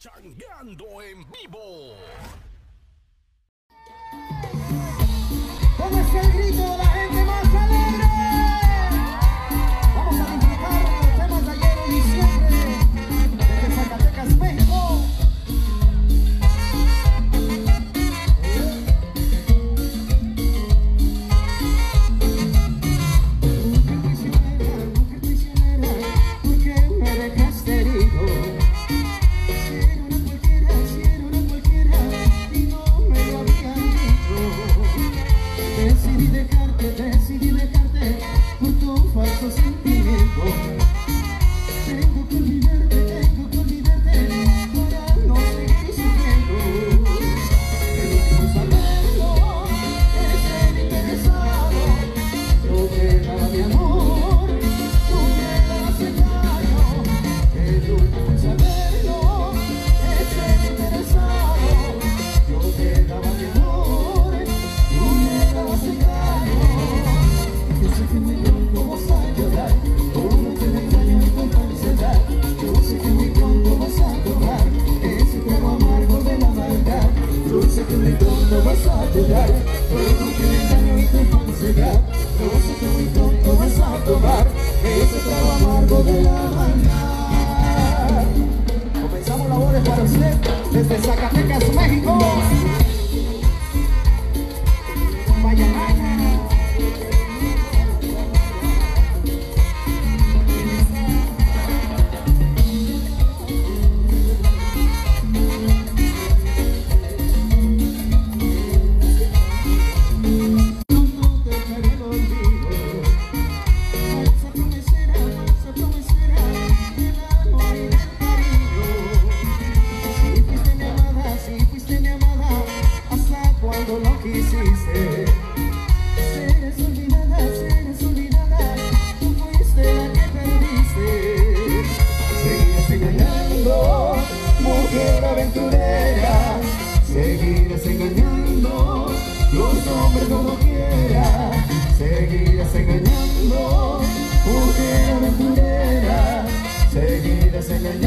Pachangueando en vivo. ¿Cómo es el grito de la gente más alegre? Vamos a disfrutar de los temas de ayer y siempre desde Zacatecas, México. Mujer prisionera, ¿por qué me dejaste herido? Si era una cualquiera y no me lo habían dicho. Decidí dejarte por tu falso sentimiento. Tengo que olvidarte para no seguir sufriendo. El último saberlo es el interesado. Yo te daba mi amor, tú me dabas el daño. El último saberlo es el interesado. Yo te daba mi amor, tú me dabas el daño. Yo sé que muy pronto vas a llorar, como te engaño y con falsedad. Yo sé que muy pronto vas a tomar ese trago amargo de la maldad. Yo sé que muy pronto vas a llorar, como te engaño y con falsedad. Yo sé que muy pronto vas a tomar ese trago amargo de la maldad. Comenzamos labores para usted desde Zacatecas, México. Vaya, vaya. Seguirás engañando,